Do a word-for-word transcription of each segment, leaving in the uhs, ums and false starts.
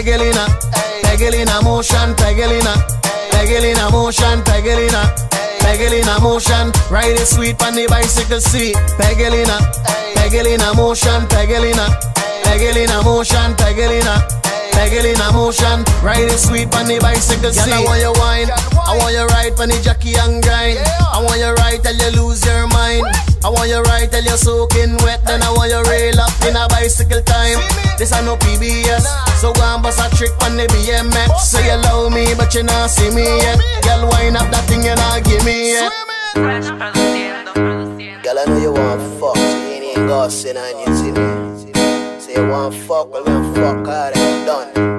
Pegelina, Pegelina motion, Pegelina, Pegelina motion, Pegelina, Pegelina motion. Ride it sweet on the bicycle seat. Pegelina, Pegelina motion, Pegelina, Pegelina motion, Pegelina, Pegelina motion. Ride it sweet on the bicycle seat. Girl, I want you wine, I want you ride on the jockey and grind. I want you ride till you lose your mind. I want you ride till you're soaking wet. Then I want you rail up in a bicycle time. This ain't no P B S, so go and bust a trick on the B M X. Say you love me, but you not see me yet. Girl, wind up that thing you not give me yet. Girl, I know you want fuck, so you ain't even gossiping on you, see me. Say you want fuck, well, we want fuck hard and done.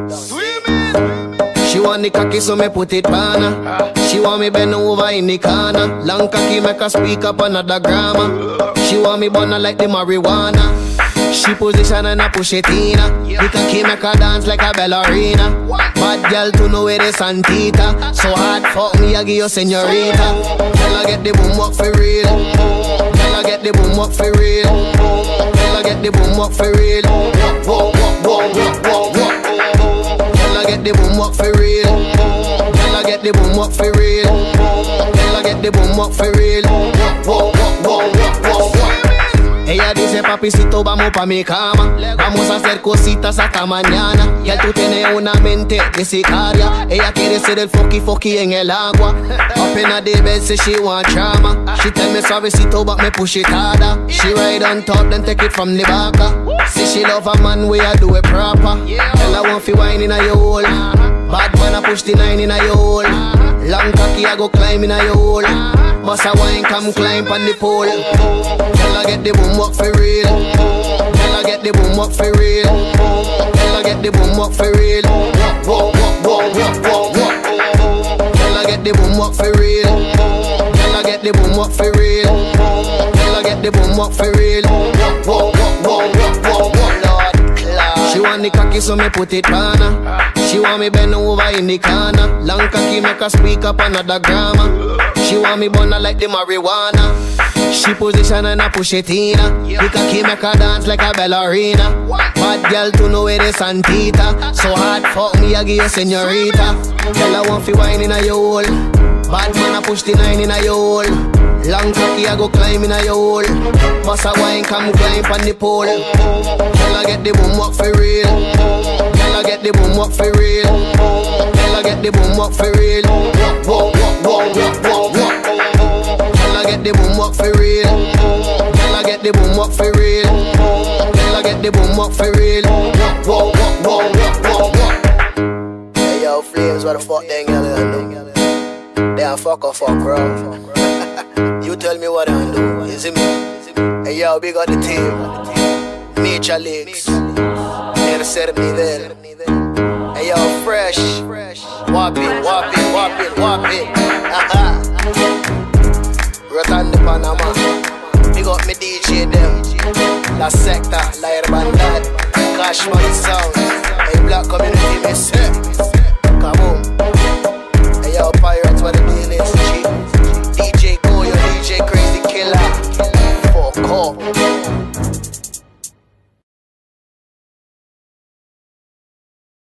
She want the cocky, so me put it on her. She want me bend over in the corner. Long cocky make her speak up another grammar. She want me burn her like the marijuana. She position and I push it in her. The cocky make her dance like a ballerina. Bad girl to know where the Santita. So hard fuck me, I give you señorita. Girl, I get the boom up for real. Girl, I get the boom up for real. Girl, I get the boom up for real. Whoa, whoa, whoa, whoa, whoa. Girl, I get the boom up for real. Girl, I get the boom up for real. Girl, I get the boom up for real. Whoa, whoa, whoa, whoa, whoa. Ella dice, papicito, vamos pa mi cama. Vamos a hacer cositas hasta mañana. Ya tú tienes una mente de sicaria. Ella quiere ser el foqui foqui en el agua. Apenas de bed, say she want drama. She tell me suavecito, but me push it harder. She ride on top, then take it from the back. Say she love a man, way I do it proper. Tell her want fi wine in a your hole. Bad man, I push the nine in a your hole. Long cocky, I go climb in a your hole. Boss a wine, come climb on the pole. Girl, I get the boom up for real. Girl, I get the boom up for real. Girl, I get the boom up for real. Whoa, whoa, whoa, whoa, whoa, whoa. Girl, I get the boom up for real. Girl, I get the boom up for real. Girl, I get the boom up for real. Whoa, whoa, whoa, whoa, whoa, Lord. She want the cocky, so me put it on her. She want me bend over in the corner. Long cocky make her speak up another grammar. She want me burn her like the marijuana. She position and I push it in her. The cocky make her dance like a ballerina. Bad girl to know where the Santita. So hard fuck me, I give you señorita. Girl, I want fi wine in a your hole. Bad man, I push the nine in a your hole. Long cocky, I go climb in a your hole. Boss a wine, come climb on the pole. Girl, I get the boom up for real. Girl, I get the boom up for real. Girl, I get the boom up for real. Whoa, whoa, whoa, whoa, whoa. Girl, I get the boom up for real. Girl, I get the boom up for real. Girl, I get the boom up for real. Whoa, whoa, whoa, whoa, whoa. Hey yo, Flames, what the fuck they gonna do? They a fuck or fuck, bro. You tell me what I do, you see me? Hey yo, big up the team. Nature Leaks. Never said me then. Hey yo, fresh. Wap it, wap it, wap it, wap it. Aha. Rotan de Panama. Big up me D J them. La Secta, La Hermandad, Cash Money Sound. Hey, black community, me